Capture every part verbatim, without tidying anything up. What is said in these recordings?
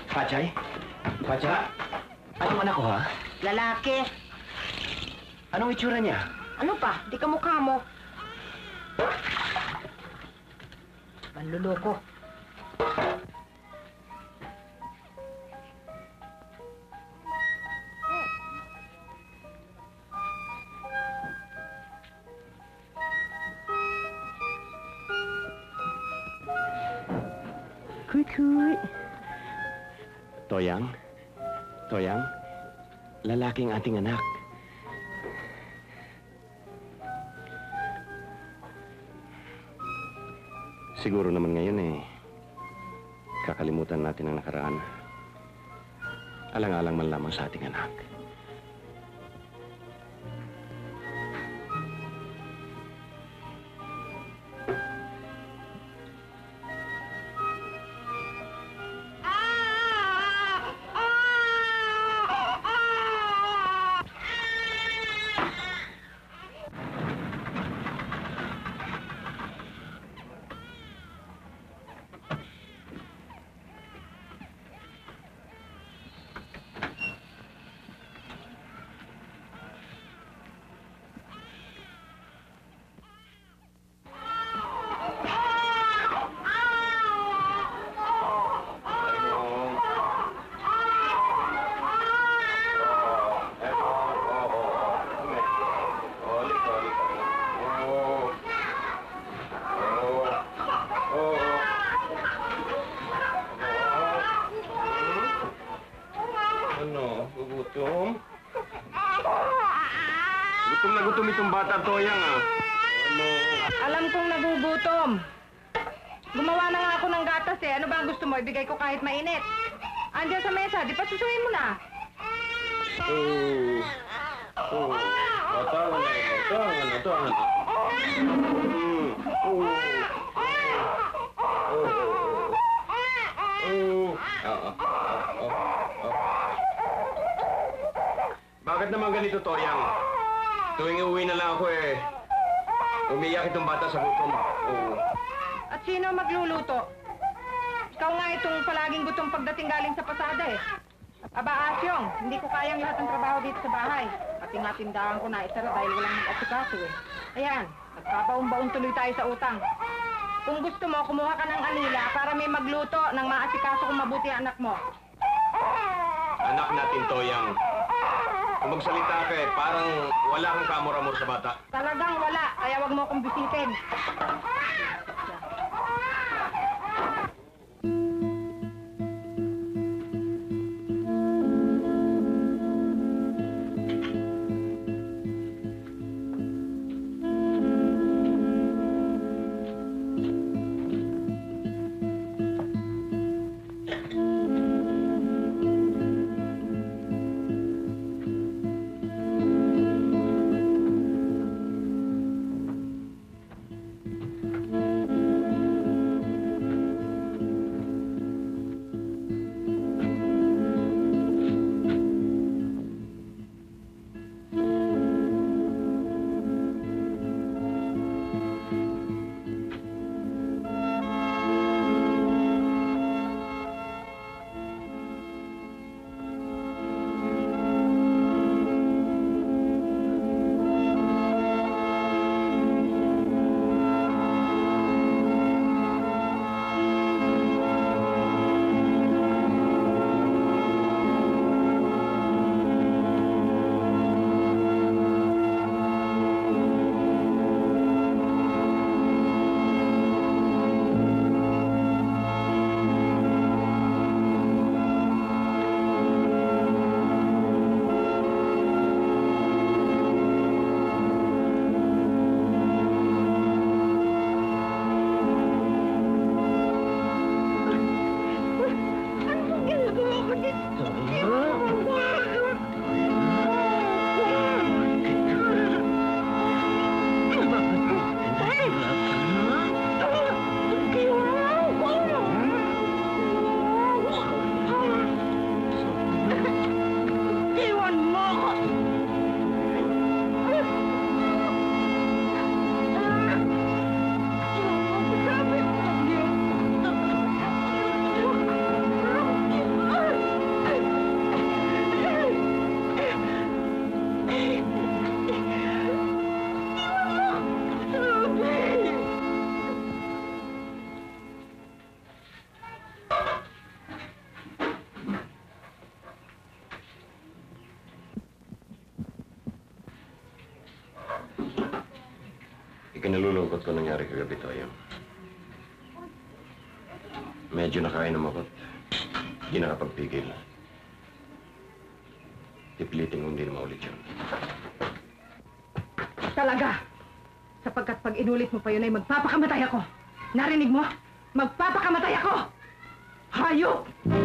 Pachay? Pacha? Anong anak ko, ha? Lalaki. Anong itsura niya? Ano pa? Di ka mukha mo. Manluloko. Kuy-kuy. Toyang? Toyang? Lalaking ating anak. Siguro naman ngayon eh, kakalimutan natin ang nakaraan. Alang-alang man lamang sa ating anak. Gutom? Gutom na gutom itong bata, Toyang, ah. Ano? Alam kong nagugutom. Gumawa na nga ako ng gatas eh. Ano ba ang gusto mo? Ibigay ko kahit mainit. Andiyan sa mesa, di pa susuin mo na. Oh. Oh. Batangan na, batangan na, batangan na. Mm. Oh. Oh. Oh. Ah, ah, ah, ah. Bakit naman ganito, Toyang? Tuwing uwi na lang ako eh, umiyak itong bata sa gutom. Oo. At sino magluluto? Ikaw nga itong palaging gutom pagdating galing sa pasada eh. Aba, Asyong, hindi ko kayang lahat ng trabaho dito sa bahay. Pati nga tindahan ko na isara dahil walang mag-asikaso eh. Ayan, nagpapaumbaon tuloy tayo sa utang. Kung gusto mo, kumuha ka ng alila para may magluto ng maasikaso kung mabuti ang anak mo. Anak natin, Toyang. Kung magsalita ka eh, parang wala kang kamor-amor sa bata. Talagang wala, kaya wag mo akong bisitin. Ikinalulungkot ko nangyari kagabi, Toyang. Medyo nakainom ako't di nakapagpigil. Pipilitin kong hindi na maulit yun. Talaga! Sapagkat pag inulit mo pa yun ay magpapakamatay ako. Narinig mo? Magpapakamatay ako! Hayop!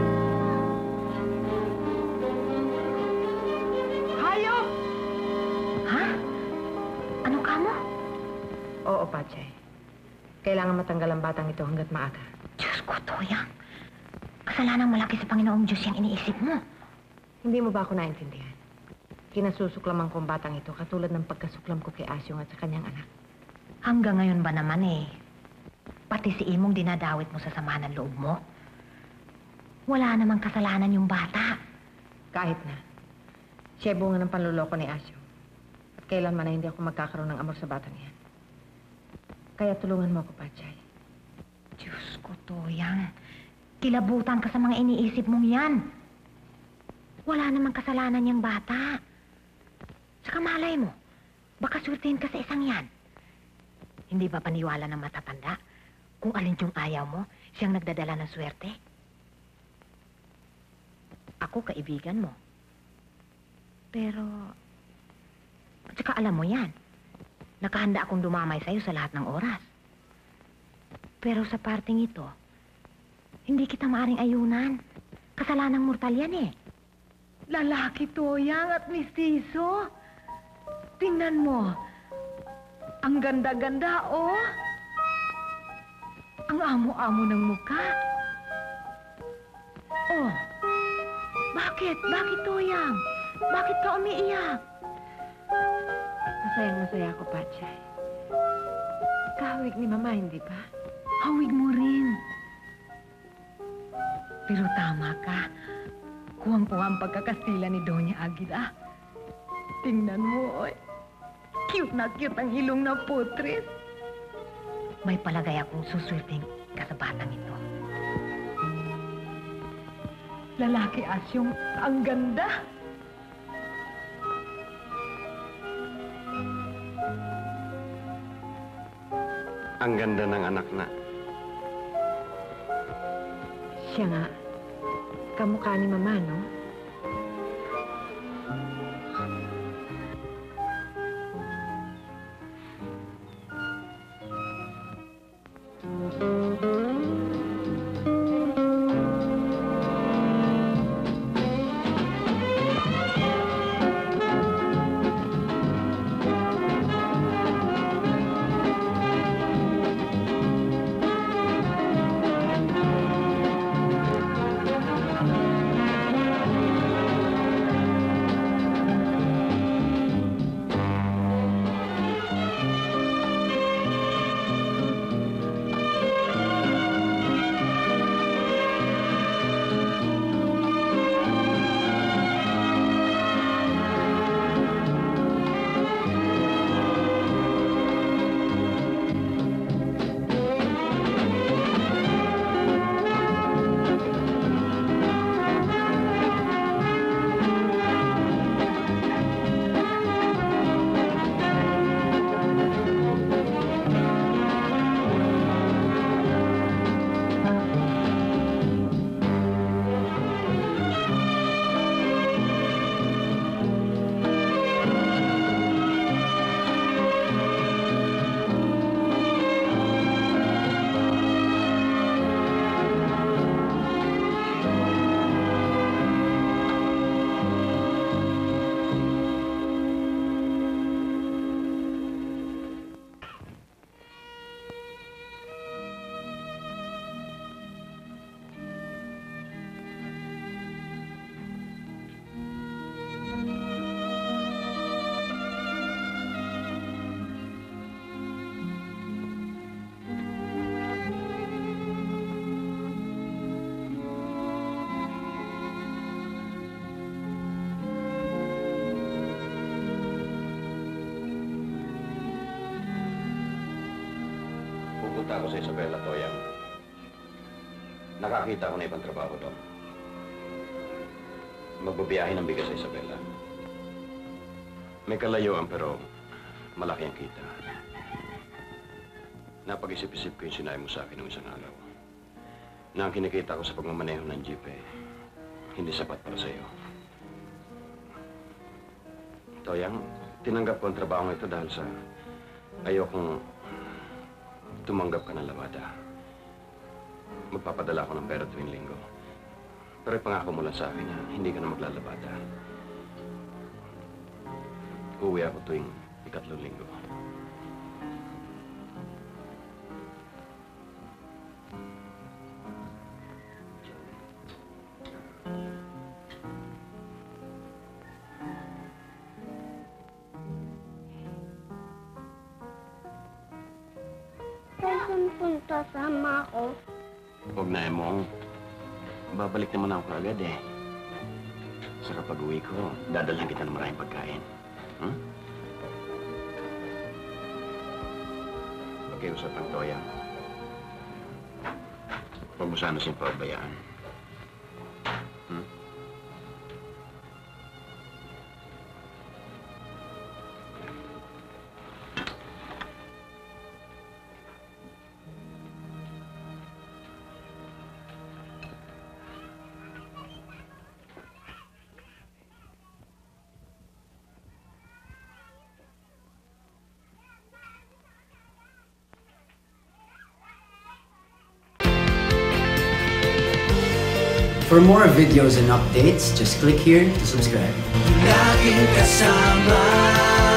Hayop! Ha? Ano ka mo? Oo, Pachay. Kailangan matanggal ang batang ito hanggat maaga. Diyos ko, Toyang. Kasalanang malaki sa Panginoong Diyos yung iniisip mo. Hindi mo ba ako naintindihan? Kinasusuklaman ko ang batang ito katulad ng pagkasuklam ko kay Asyong at sa kanyang anak. Hanggang ngayon ba naman eh, pati si Imong dinadawit mo sa samahan ng loob mo? Wala namang kasalanan yung bata. Kahit na. Siya ay bunga ng panluloko ni Asyong. At kailanman na hindi ako magkakaroon ng amor sa batang yan. Kaya tulungan mo ako, Pachay. Diyos ko, Toyang. Kilabutan ka sa mga iniisip mong yan. Wala namang kasalanan yung bata. Saka malay mo, baka swertein ka sa isang yan. Hindi ba paniwala ng matatanda kung alin yung ayaw mo, siyang nagdadala ng swerte? Ako, kaibigan mo. Pero, saka alam mo yan, nakahanda akong dumamay sa'yo sa lahat ng oras. Pero sa parting ito, hindi kita maaring ayunan. Kasalanang mortal yan eh. Lalaki, Toyang, at mistiso. Tingnan mo. Ang ganda-ganda, oh. Ang amo-amo ng mukha. Oh. Bakit? Bakit, Toyang? Bakit ka umiiyak? Masayang masaya ako, Pachay. Kahawig ni Mama, hindi ba? Hawig mo rin. Pero tama ka. Kuwang-kuwa ang pagkakastila ni Doña Aguila. Tingnan mo, oy. Cute na cute ang ilong na putres. May palagay akong suswerteng ka sa batang ito. Lalaki, Asyong, ang ganda. Ang ganda ng anak na. Siya nga. Kamukha ni Mama, no? Pupunta ako sa Isabela, Toyang. Nakakita ko na ibang trabaho doon. Magbabiyahe ng bigas sa Isabela. May kalayuan pero malaki ang kita. Napag-isip-isip ko yung sinabi mo sa akin noong isang araw. Na ang kinikita ko sa pagmamaneho ng jeep eh, hindi sapat para sa'yo. Toyang, tinanggap ko ang trabaho ito dahil sa ayokong tumanggap ka ng labada. Magpapadala ko ng pera tuwing linggo. Pero ipangako mo lang sa akin na hindi ka na maglalabada. Uuwi ako tuwing ikatlong linggo. Saan punta? Sama ako. Huwag na, Emong. Babalik naman ako agad eh. Sa kapag uwi ko, dadalhan kita ng maraming pagkain. Hmm? Pakiusap ang Toyang. Huwag mo sana siyang pabayaan. Hmm? For more videos and updates, just click here to subscribe. Laging kasama